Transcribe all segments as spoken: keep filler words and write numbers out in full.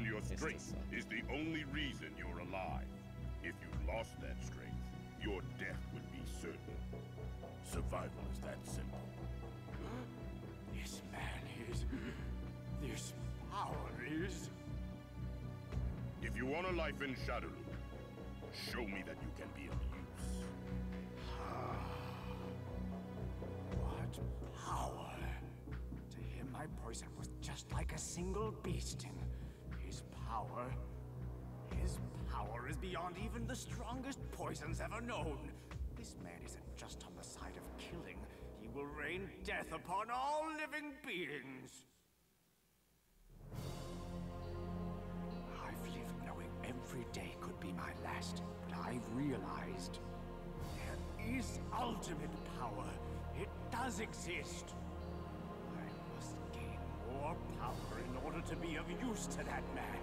your strength is the only reason you're alive. If you lost that strength, your death would be certain. Survival is that simple. This man is... This power is... If you want a life in Shadowloop, show me that you can be of use. What power? To him, my poison was just like a single beast in his power. His power is beyond even the strongest poisons ever known. This man isn't just on the side of killing. He will rain death upon all living beings. I've lived knowing every day could be my last, but I've realized there is ultimate power. It does exist. I must gain more power in order to be of use to that man.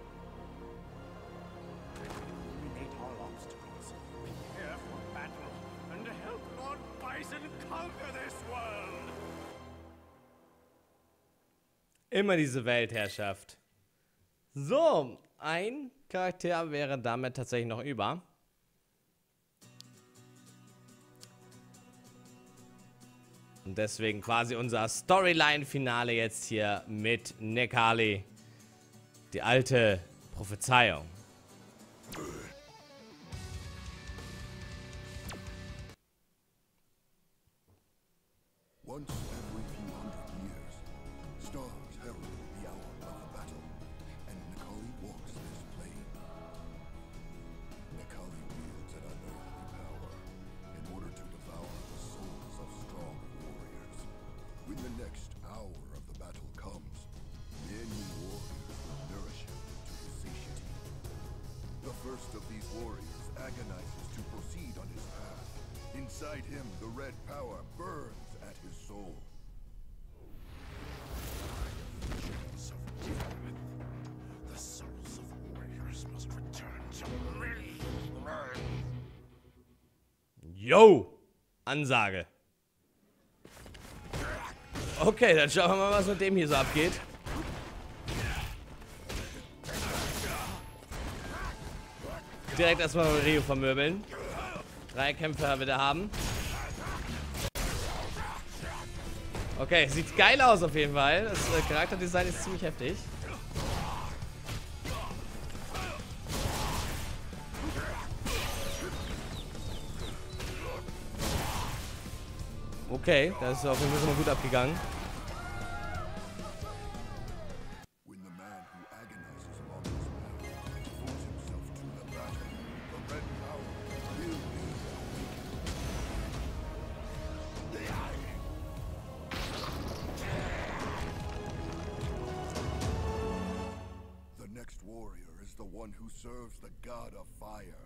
Eliminate all obstacles, prepare for battle, and help Lord Bison conquer this world. Immer diese Weltherrschaft. So, ein Charakter wäre damit tatsächlich noch über. Und deswegen quasi unser Storyline-Finale jetzt hier mit Necali. Die alte Prophezeiung. Once every few hundred years, stars herald the hour of the battle, and Necali walks this plane. Necali wields an unearthly power in order to devour the souls of strong warriors. When the next hour of the battle comes, many warriors will nourish him to his satiety. The first of these warriors agonizes to proceed on his path. Inside him, the red power burns at his soul. Visions of death. The souls of warriors must return to me. Yo! Ansage. Okay, dann schauen wir mal, was mit dem hier so abgeht. Direkt erstmal Rio vermöbeln. Drei Kämpfer wieder haben. Okay, sieht geil aus auf jeden Fall. Das äh, Charakterdesign ist ziemlich heftig. Okay, das ist auf jeden Fall schon mal gut abgegangen. When the man who agonizes along his path devotes himself to the battle, the red power will be awakened. The next warrior is the one who serves the god of fire.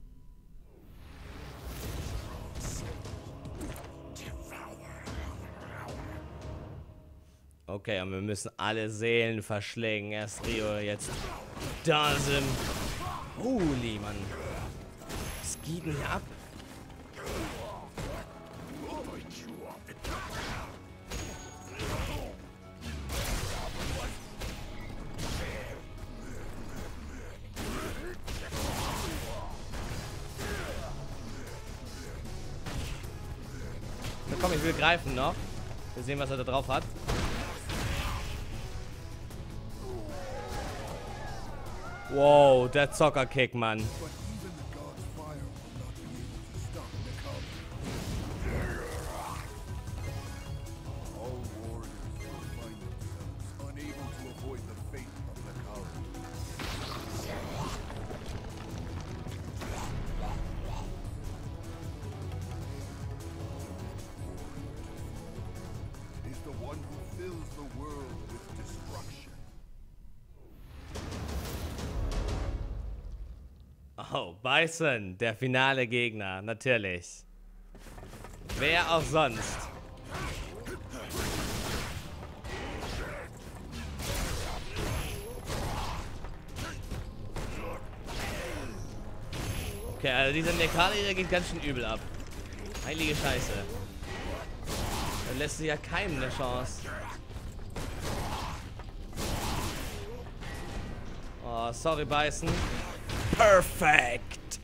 Okay, und wir müssen alle Seelen verschlingen. Erst Rio, jetzt Dazim. Holy, Mann. Was geht denn hier ab? Na komm, ich will greifen noch. Wir sehen, was er da drauf hat. Wow, der Zocker-Kick, Mann. But even the god's fire will not be able to stop Necali. All warriors will find themselves unable to avoid the fate of Necali. Is the one who fills the world with destruction. Oh, Bison, der finale Gegner, natürlich. Wer auch sonst. Okay, also dieser Necali, der geht ganz schön übel ab. Heilige Scheiße. Da lässt sich ja keinem eine Chance. Oh, sorry, Beißen. Perfekt.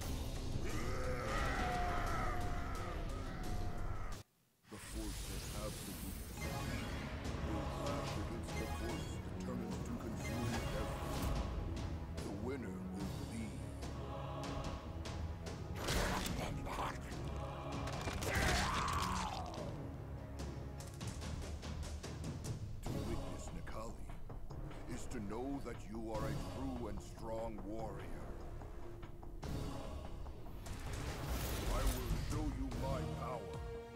The force has absolute power. Your clash against the force determines to consume everything. The winner will lead. To witness Nikali is to know that you are a true and strong warrior. I will show you my power.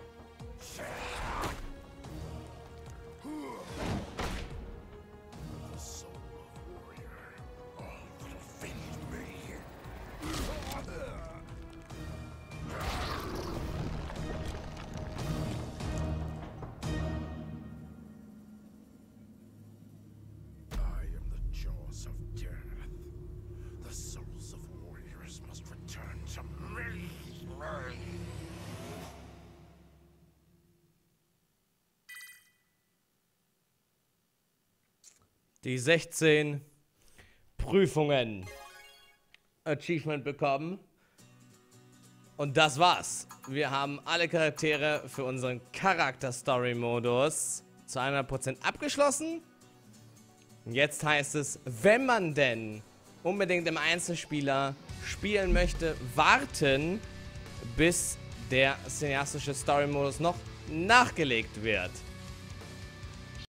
The soul of warrior. All that offends me. I am the jaws of death. The souls of warriors must return to me. Die sechzehn Prüfungen Achievement bekommen. Und das war's. Wir haben alle Charaktere für unseren Charakter-Story-Modus zu hundert Prozent abgeschlossen. Jetzt heißt es, wenn man denn unbedingt im Einzelspieler spielen möchte, warten, bis der cineastische Story-Modus noch nachgelegt wird.